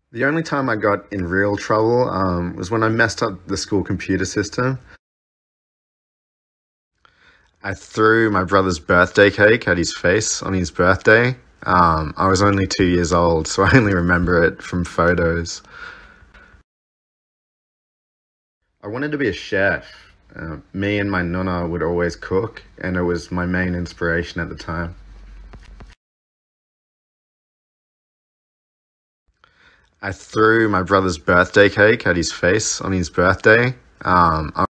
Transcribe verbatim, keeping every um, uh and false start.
The only time I got in real trouble um, was when I messed up the school computer system. I threw my brother's birthday cake at his face on his birthday. Um, I was only two years old, so I only remember it from photos. I wanted to be a chef. Uh, me and my nonna would always cook, and it was my main inspiration at the time. I threw my brother's birthday cake at his face on his birthday. Um,